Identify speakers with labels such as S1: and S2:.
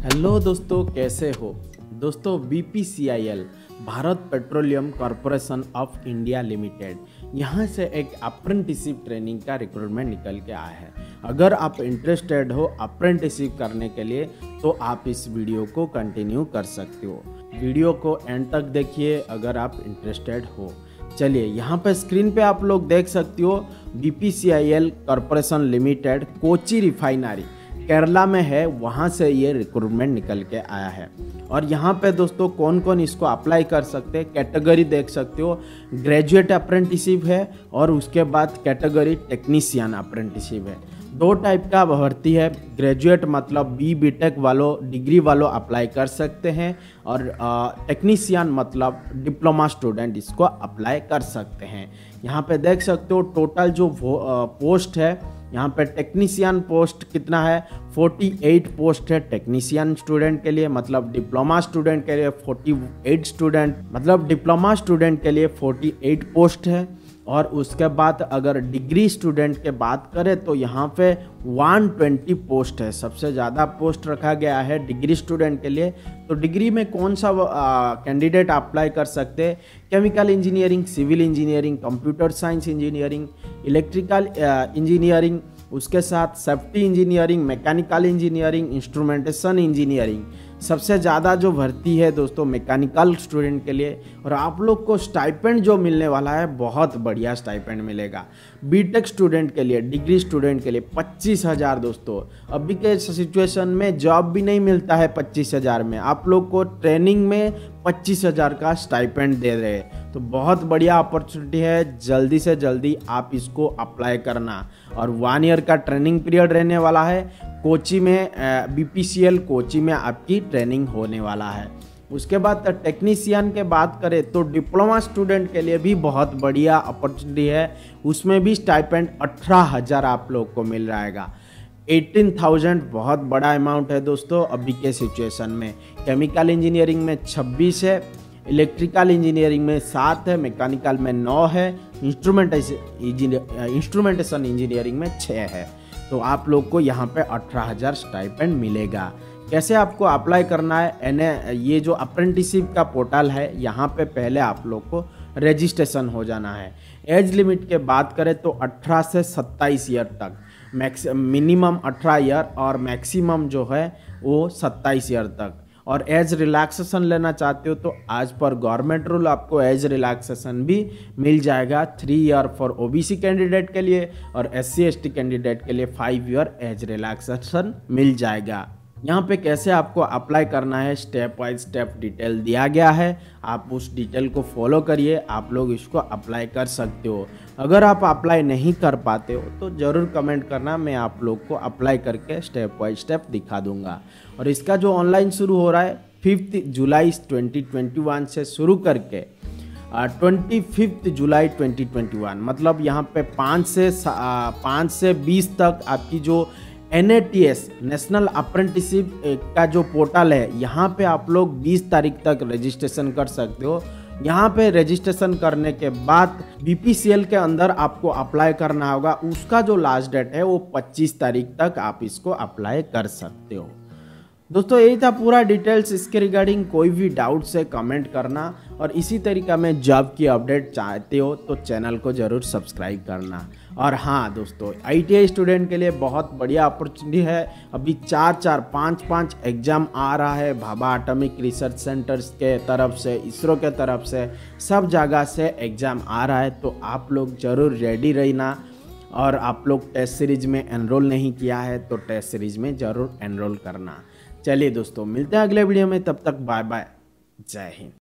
S1: Hello दोस्तों, कैसे हो दोस्तों। BPCIL Bharat petroleum corporation of India limited यहाँ से एक अप्रेंटिसशिप ट्रेनिंग का रिक्रूटमेंट निकल के आया है। अगर आप इंटरेस्टेड हो अप्रेंटिसशिप करने के लिए तो आप इस वीडियो को कंटिन्यू कर सकते हो। वीडियो को एंड तक देखिए अगर आप इंटरेस्टेड हो। चलिए, यहाँ पे स्क्रीन पे आप लोग देख सकते हो BPCIL corporation limited Kochi refinery Kerala में है, वहाँ से ये रिक्रूटमेंट निकल के आया है। और यहाँ पे दोस्तों कौन कौन इसको अप्लाई कर सकते हैं, कैटेगरी देख सकते हो। ग्रेजुएट अप्रेंटिसशिप है और उसके बाद कैटेगरी टेक्नीशियन अप्रेंटिसशिप है। दो टाइप का भर्ती है। ग्रेजुएट मतलब BTech वालों, डिग्री वालों अप्लाई कर सकते हैं, और टेक्नीशियन मतलब डिप्लोमा स्टूडेंट इसको अप्लाई कर सकते हैं। यहाँ पे देख सकते हो टोटल जो पोस्ट है, यहाँ पे टेक्नीशियन पोस्ट कितना है, 48 पोस्ट है टेक्नीशियन स्टूडेंट के लिए। मतलब डिप्लोमा स्टूडेंट के लिए 48 स्टूडेंट, मतलब डिप्लोमा स्टूडेंट के लिए 48 पोस्ट है। और उसके बाद अगर डिग्री स्टूडेंट के बात करें तो यहाँ पे 120 पोस्ट है। सबसे ज़्यादा पोस्ट रखा गया है डिग्री स्टूडेंट के लिए। तो डिग्री में कौन सा कैंडिडेट अप्लाई कर सकते हैं, chemical engineering, civil engineering, computer science engineering, electrical engineering, उसके साथ safety engineering, mechanical engineering, instrumentation engineering. सबसे ज़्यादा जो भर्ती है दोस्तों मैकेनिकल स्टूडेंट के लिए। और आप लोग को स्टाइपेंड जो मिलने वाला है बहुत बढ़िया स्टाइपेंड मिलेगा। BTech स्टूडेंट के लिए, डिग्री स्टूडेंट के लिए 25,000 दोस्तों। अभी के सिचुएशन में जॉब भी नहीं मिलता है 25,000 में, आप लोग को ट्रेनिंग में 25,000 का स्टाइपेंड दे रहे हैं। तो बहुत बढ़िया अपॉर्चुनिटी है, जल्दी से जल्दी आप इसको अप्लाई करना। और 1 ईयर का ट्रेनिंग पीरियड रहने वाला है। कोची में BPCL कोची में आपकी ट्रेनिंग होने वाला है। उसके बाद टेक्नीशियन के बात करें तो डिप्लोमा स्टूडेंट के लिए भी बहुत बढ़िया अपॉर्चुनिटी है। उसमें भी स्टाइपेंड 18,000 आप लोग को मिल रहेगा। 18,000 बहुत बड़ा अमाउंट है दोस्तों अभी के सिचुएशन में। केमिकल इंजीनियरिंग में 26 है, इलेक्ट्रिकल इंजीनियरिंग में 7 है, मैकेनिकल में 9 है, इंस्ट्रूमेंटेशन इंजीनियरिंग में 6 है। तो आप लोग को यहाँ पे 18,000 स्टाइपेंड मिलेगा। कैसे आपको अप्लाई करना है, ये जो अप्रेंटिसशिप का पोर्टल है यहाँ पे पहले आप लोग को रजिस्ट्रेशन हो जाना है। एज लिमिट के बात करें तो 18 से 27 ईयर तक, मिनिमम 18 ईयर और मैक्सिमम जो है वो 27 ईयर तक। और एज रिलैक्सेशन लेना चाहते हो तो आज पर गवर्नमेंट रूल आपको एज रिलैक्सेशन भी मिल जाएगा। 3 ईयर फॉर OBC कैंडिडेट के लिए और SC ST कैंडिडेट के लिए 5 ईयर एज रिलैक्सेशन मिल जाएगा। यहाँ पे कैसे आपको अप्लाई करना है स्टेप वाइज स्टेप डिटेल दिया गया है। आप उस डिटेल को फॉलो करिए, आप लोग इसको अप्लाई कर सकते हो। अगर आप अप्लाई नहीं कर पाते हो तो ज़रूर कमेंट करना, मैं आप लोग को अप्लाई करके स्टेप वाइज स्टेप दिखा दूंगा। और इसका जो ऑनलाइन शुरू हो रहा है 5 जुलाई 2021 से शुरू करके 25 जुलाई 2021, मतलब यहाँ पे 5 से 20 तक आपकी जो NATS नेशनल अप्रेंटिसशिप का जो पोर्टल है यहाँ पे आप लोग 20 तारीख तक रजिस्ट्रेशन कर सकते हो। यहाँ पे रजिस्ट्रेशन करने के बाद BPCL के अंदर आपको अप्लाई करना होगा। उसका जो लास्ट डेट है वो 25 तारीख तक आप इसको अप्लाई कर सकते हो। दोस्तों यही था पूरा डिटेल्स। इसके रिगार्डिंग कोई भी डाउट से कमेंट करना, और इसी तरीका में जॉब की अपडेट चाहते हो तो चैनल को ज़रूर सब्सक्राइब करना। और हाँ दोस्तों, ITI स्टूडेंट के लिए बहुत बढ़िया अपॉर्चुनिटी है। अभी 4-4, 5-5 एग्ज़ाम आ रहा है। भाभा एटॉमिक रिसर्च सेंटर्स के तरफ से, इसरो के तरफ से, सब जगह से एग्ज़ाम आ रहा है। तो आप लोग ज़रूर रेडी रहना। और आप लोग टेस्ट सीरीज में एनरोल नहीं किया है तो टेस्ट सीरीज में ज़रूर एनरोल करना। चलिए दोस्तों, मिलते हैं अगले वीडियो में, तब तक बाय बाय, जय हिंद।